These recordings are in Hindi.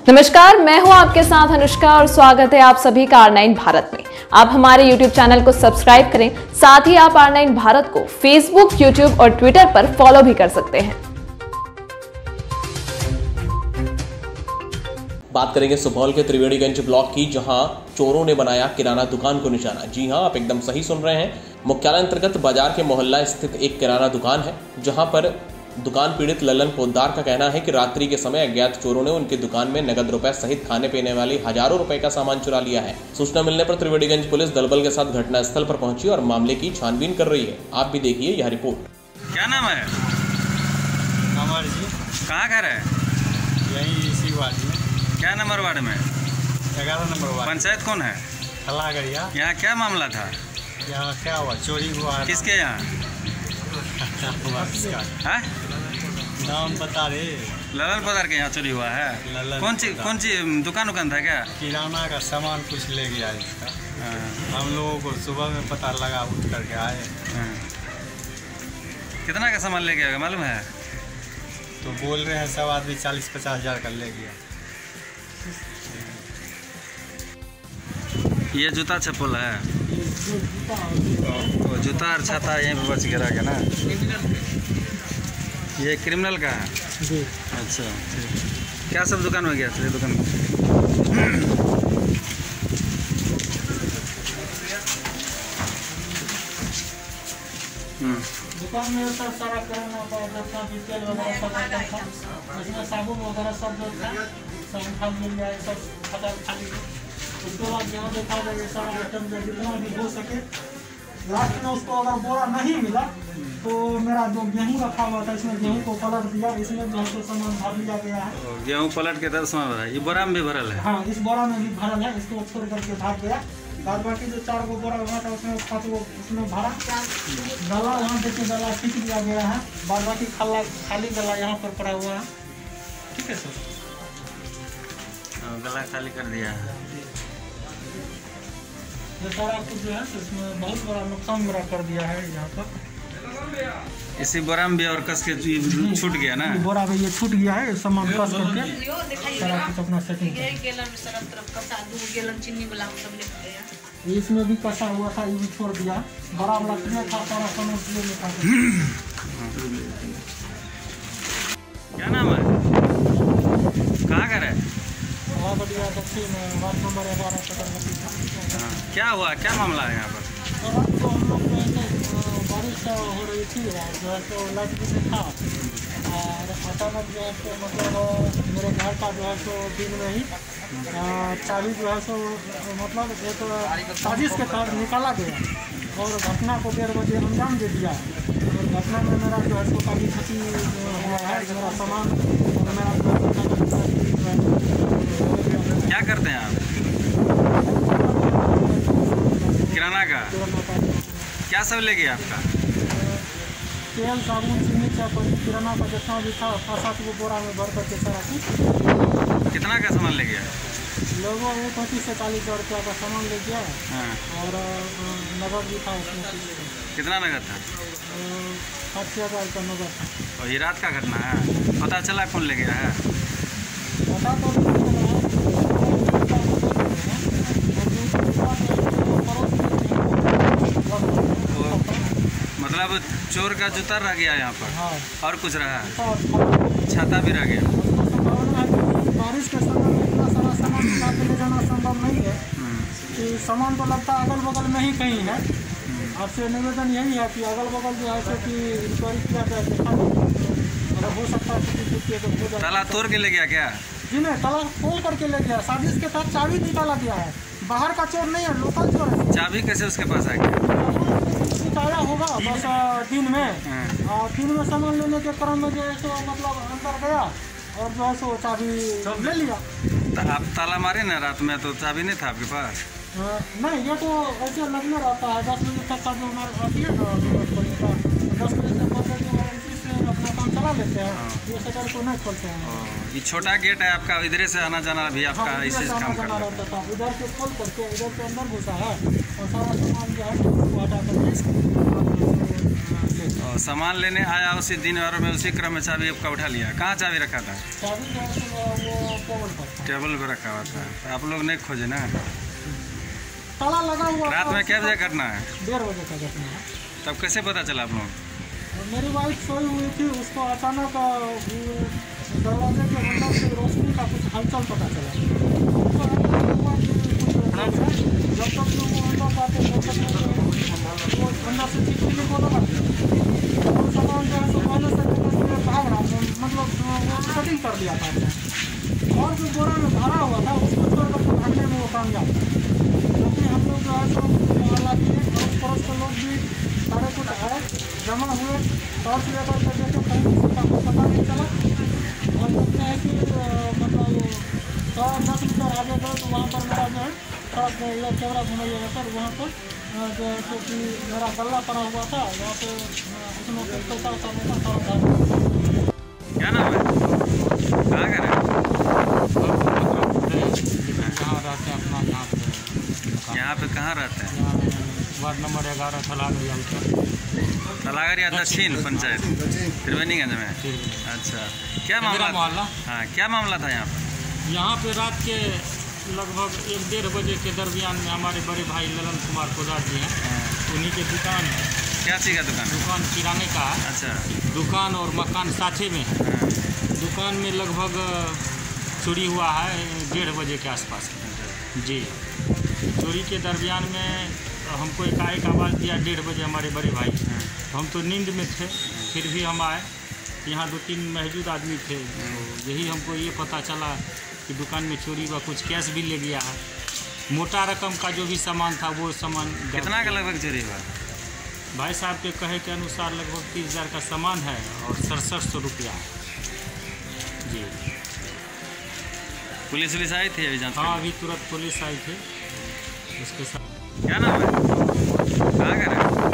नमस्कार, मैं हूं आपके साथ अनुष्का और स्वागत है आप सभी का R9 भारत में। आप हमारे YouTube चैनल को सब्सक्राइब करें, साथ ही आप R9 भारत को Facebook, YouTube और Twitter पर फॉलो भी कर सकते हैं। बात करेंगे सुपौल के त्रिवेणीगंज ब्लॉक की, जहां चोरों ने बनाया किराना दुकान को निशाना। जी हां, आप एकदम सही सुन रहे हैं। मुख्यालय अंतर्गत बाजार के मोहल्ला स्थित एक किराना दुकान है, जहां पर दुकान पीड़ित ललन पोद्दार का कहना है कि रात्रि के समय अज्ञात चोरों ने उनकी दुकान में नगद रुपए सहित खाने पीने वाली हजारों रुपए का सामान चुरा लिया है। सूचना मिलने पर त्रिवेणीगंज पुलिस दलबल के साथ घटनास्थल पर पहुंची और मामले की छानबीन कर रही है। आप भी देखिए यह रिपोर्ट। क्या नाम है? अमर जी। कहाँ घर है? यही इसी वार्ड में। क्या नंबर वार्ड में? 11 नंबर वार्ड। पंचायत कौन है? खलागड़िया। यहाँ क्या मामला था? यहाँ क्या हुआ? चोरी हुआ। किसके यहाँ? है? नाम बता रहे। ललन पोद्दार के यहाँ चोरी हुआ है। कौन सी दुकान था क्या? किराना का सामान कुछ ले गया इसका। हम लोगों को सुबह में पता लगा, उठ करके आए। कितना का सामान ले गया मालूम है? तो बोल रहे हैं सब आदमी 40-50 हज़ार का ले गया। ये जूता चप्पल है? तो जूता और छाता यहीं पर बच गिरा गया ना? ये क्रिमिनल का है जी। अच्छा, क्या सब दुकान में गया? ये दुकान में दुकान में सब सारा किराना का तेल वगैरह सब था, उसमें साबुन वगैरह सब जो था सब उठा मिल जाए, सब खाली। उसके बाद यहाँ देखा जाए ये सारा आइटम जो जितना भी हो सके। लास्ट में उसको अगर बोरा नहीं मिला तो मेरा जो गेहूँ रखा हुआ था इसमें गेहूँ को पलट दिया, इसमें जो है सामान भर लिया गया है। गेहूँ पलट के 10 में भरा है। ये बोरा में भी भरल है? हाँ, इस बोरा में भी भरल है। इसको छोड़ करके भाग गया। बाद बाकी जो 4 गो बोरा हुआ था उसमें 5 गो उसमें भरा। गला वहाँ देखिए गला खींच दिया गया है। बाद बाकी खाली गला यहाँ पर पड़ा हुआ है। ठीक है सर, गला खाली कर दिया है। ये सारा कुछ जो है इसमें बहुत बड़ा नुकसान मेरा कर दिया है यहाँ पर। इसी बोरा में भी और कस के छूट गया ना? बोरा में ये छूट गया है, सामान कस करके सारा कुछ अपना सेटिंग इसमें भी कसा हुआ था, ये भी छोड़ दिया। बड़ा वाला कितना था सारा सामान क्या नाम है? कहाँ घर है? दक्षिण वार्ड नंबर 11। क्या हुआ? क्या मामला है यहाँ पर? तो हम लोग बारिश हो रही थी, जो है तो लाइट भी था और अचानक जो है तो मतलब मेरे घर का जो है तो दिन में ही चाबी जो है तो मतलब एक साजिश के तहत निकाला गया और घटना को 1:30 बजे अंजाम दे दिया। और घटना में मेरा जो है तो काफ़ी क्षति हुआ है। मेरा सामान और मेरा क्या करते हैं आप? किराना का? क्या सब ले गया आपका? तेल, साबुन, चीनी, चाय, किराना का जितना भी था 5-7 गो बोरा में भर करके सारा कुछ। कितना का सामान ले गया? लोगों वो 35 से 40 हज़ार रुपया का सामान ले गया। हाँ। और नगद भी था उसमें। कितना नगद था? 80 हज़ार का नगद था। और ये रात का घटना है? पता चला कौन ले गया है? पता तो नहीं मतलब चोर का जूता रह गया यहाँ पर? हाँ। और कुछ रहा है? छाता भी रह गया? बारिश के समय में इतना सारा सामान उठा के ले जाना संभव नहीं है कि सामान तो लगता है अगल बगल में ही कहीं है। आपसे निवेदन यही है कि अगल बगल जो है कि इंक्वायरी किया जाए, देखा अगर हो सकता है। ताला तोड़ के ले गया क्या? जी नहीं, ताला खोल करके ले गया। साजिश के तहत चाबी निकाला गया है। बाहर का चोर नहीं है, लोकल चोर है। चाबी कैसे उसके पास आ गया? निकाला होगा बस दिन में। और दिन में सामान लेने के क्रम में जो है सो मतलब अंदर गया और जो है सो चाबी ले लिया। तो आप ताला मारे ना रात में, तो चाबी नहीं था आपके पास? नहीं, ये तो ऐसे लगने रहता है। 10 बजे तक का जो हमारा आती है ना 10 बजे से पहले जो इसी से अपना काम चला लेते हैं। ये शटर को नहीं खोलते हैं। ये छोटा गेट है आपका, इधर से आना जाना भी आपका इसी से काम करना रहता था। इधर से खोल करके इधर से अंदर घुसा है और सारा सामान जो है उसको हटा करके और सामान लेने आया उसी दिन और में उसी क्रम में चाबी आपका उठा लिया। कहाँ चाबी रखा था? चाबी जो है वो टेबल पर था। टेबल पे रखा हुआ था, तो आप लोग नहीं खोजे ना? ताला लगा हुआ रात में क्या बजे घटना है? 1:30 बजे का घटना है। तब कैसे पता चला आप लोग? मेरी वाइफ सोई हुई थी, उसको अचानक दरवाजे के अंदर से रोशनी का कुछ हलचल पता चला। जब तक वो अंदर जाते तब तक वो अंदर से चिकनी को लगा और सामान जो है सो पहले से भाग रहा, मतलब वो सेटिंग कर लिया था और जो बोरा में भरा हुआ था उसको छोड़कर तो भागने में वो कामयाब था। क्योंकि हम लोग जो है सो मोहल्ला के अड़ोस पड़ोस के लोग भी सारे कुछ आए, जमा हुए, टॉर्च लेकर के देखे, कहीं किसी का कुछ पता नहीं चला। और देखते हैं कि मतलब 10 मीटर आगे गए तो वहाँ पर मेरा जो है सड़क कैमरा घुमाइएगा सर, वहाँ पर जो है तो कि मेरा गल्ला पड़ा हुआ था, वहाँ पे उसमें पैसा उसा क्या नाम है? कहाँ का है? कहाँ रहते हैं अपना यहाँ पे? यहाँ पे कहाँ रहते हैं? वार्ड नंबर 11 थलागरिया उत्तर तलागरिया दक्षिण पंचायत त्रिवेणीगंज में। अच्छा, क्या मामला? मोहल्ला। हाँ, क्या मामला था यहाँ पर? यहाँ पे रात के लगभग 1-1:30 बजे के दरमियान में हमारे बड़े भाई ललन कुमार पोदार जी हैं, उन्हीं के दुकान है। क्या चीज़ का दुकान? दुकान किराने का है। अच्छा। दुकान और मकान साथे में है। दुकान में लगभग चोरी हुआ है 1:30 बजे के आसपास जी। चोरी के दरमियान में हमको एकाएक आवाज़ दिया 1:30 बजे हमारे बड़े भाई, हम तो नींद में थे, फिर भी हम आए। यहाँ 2-3 मौजूद आदमी थे, तो यही हमको ये पता चला कि दुकान में चोरी हुआ, कुछ कैश भी ले गया है। मोटा रकम का जो भी सामान था वो सामान। कितना का लगभग चोरी हुआ? भाई साहब के कहे के अनुसार लगभग 30,000 का सामान है और 6700 रुपया है जी। पुलिस आई थी अभी जांच? हाँ, अभी तुरंत पुलिस आई थी उसके साथ। क्या नाम है? कहाँ का है?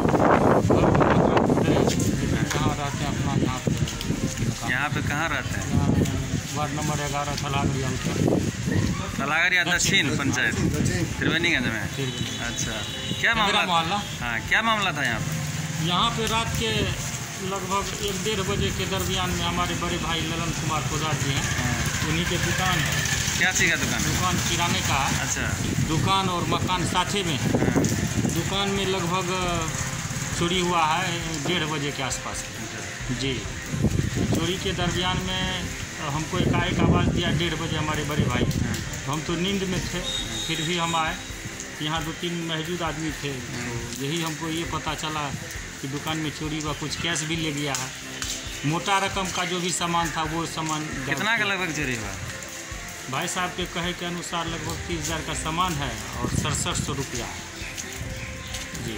कहाँ रहते हैं अपना यहाँ पे? यहाँ पे कहाँ रहते हैं? वार्ड नंबर 11 थलागरिया उत्तर तलागरिया दक्षिण पंचायत त्रिवेणीगंज में। अच्छा, क्या मामला? मोहल्ला। हाँ, क्या मामला था यहाँ पर? यहाँ पे रात के लगभग 1-1:30 बजे के दरमियान में हमारे बड़े भाई ललन कुमार पोदार जी हैं, उन्हीं के दुकान है। क्या चीज़ का दुकान? दुकान किराने का है। अच्छा। दुकान और मकान साथे में है। दुकान में लगभग चोरी हुआ है 1:30 बजे के आसपास जी। चोरी के दरमियान में हमको एकाएक आवाज़ दिया 1:30 बजे हमारे बड़े भाई, हम तो नींद में थे, फिर भी हम आए। यहाँ 2-3 मौजूद आदमी थे, तो यही हमको ये पता चला कि दुकान में चोरी हुआ, कुछ कैश भी ले गया है। मोटा रकम का जो भी सामान था वो सामान। कितना का लगभग चोरी हुआ? भाई साहब के कहे के अनुसार लगभग 30,000 का सामान है और 6700 रुपया है जी।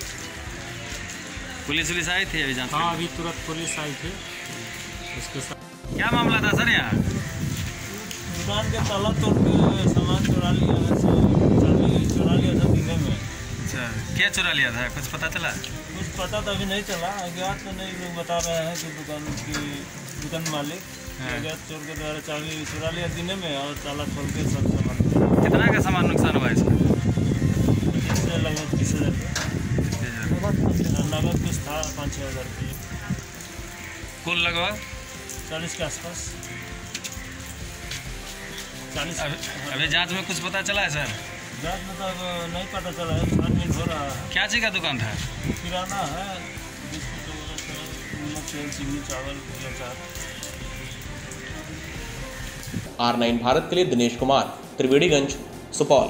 पुलिस आई थी अभी जांच? हाँ, अभी तुरंत पुलिस आई थी उसके साथ। क्या मामला था सर यहाँ? दुकान के ताला तोड़ के सामान चुरा लिया था दिने में। अच्छा, क्या चुरा लिया था, कुछ पता चला? कुछ पता तो अभी नहीं चला, अज्ञात तो नहीं लोग बता रहे हैं कि दुकान मालिक अज्ञात चोर के द्वारा चाबी चुरा लिया दिने में और ताला खोल के सब सामान। कितना का सामान नुकसान हुआ इसमें? इससे लगभग 30,000 नगद कुछ था 5-6 हज़ार रुपये, कुल लगभग 40 के आसपास। 40। अभी जांच में कुछ पता चला है सर? जांच में तो नहीं पता चला है, छानबीन हो रहा है। क्या चीज़ का दुकान था? किराना है, बिस्कुट वगैरह, तेल, चीनी, चावल, अचार। R9 भारत के लिए दिनेश कुमार, त्रिवेणीगंज, सुपौल।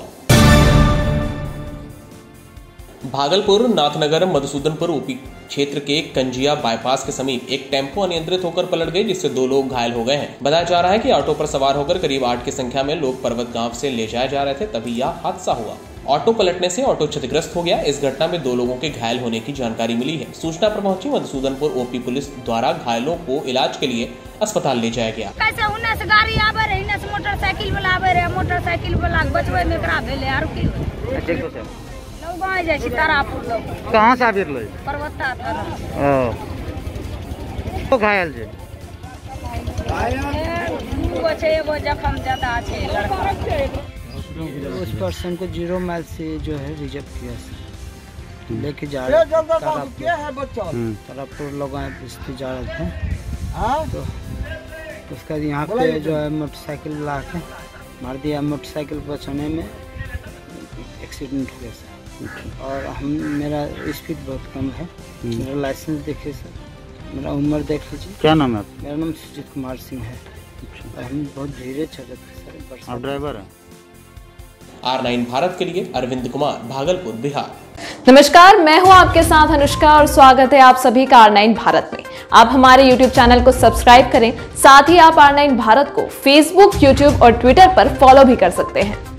भागलपुर नाथनगर मधुसूदनपुर ऊपी क्षेत्र के कंजिया बाईपास के समीप एक टेम्पो अनियंत्रित होकर पलट गई, जिससे 2 लोग घायल हो गए हैं। बताया जा रहा है कि ऑटो पर सवार होकर करीब 8 की संख्या में लोग पर्वत गांव से ले जाए जा रहे थे, तभी यह हादसा हुआ। ऑटो पलटने से ऑटो क्षतिग्रस्त हो गया। इस घटना में 2 लोगों के घायल होने की जानकारी मिली है। सूचना पर पहुंची मधुसूदनपुर ओपी पुलिस द्वारा घायलों को इलाज के लिए अस्पताल ले जाया गया। कैसे उन्ने से गाड़ी आवे रहे, इन्ने से मोटरसाइकिल वाला आवे रहे, मोटरसाइकिल वाला बचवे में करा भेले आर की देखो से लोग गाय जाय छी तारापुर लोग। कहां से आबिर लो? पर्वता थाना। तो घायल जे वो छे, एगो जखम ज्यादा छे लड़का। उस पर्सन को 0 माइल से जो है रिजर्व किया, लेके जा रहे तारापुर लोग बस्ती जा रहे थे। तो उसका यहाँ पे जो है मोटरसाइकिल ला के मार दिया। मोटरसाइकिल बचाने में एक्सीडेंट हो गया सर। और मेरा स्पीड बहुत कम है। मेरा लाइसेंस देखिए सर, मेरा उम्र देख लीजिए। क्या नाम है आपका? मेरा नाम सुजीत कुमार सिंह है। और हम बहुत धीरे चल रहे थे सर। आप ड्राइवर हैं? R9 भारत के लिए अरविंद कुमार, भागलपुर, बिहार। नमस्कार, मैं हूं आपके साथ अनुष्का और स्वागत है आप सभी का R9 भारत में। आप हमारे YouTube चैनल को सब्सक्राइब करें, साथ ही आप R9 भारत को Facebook, YouTube और Twitter पर फॉलो भी कर सकते हैं।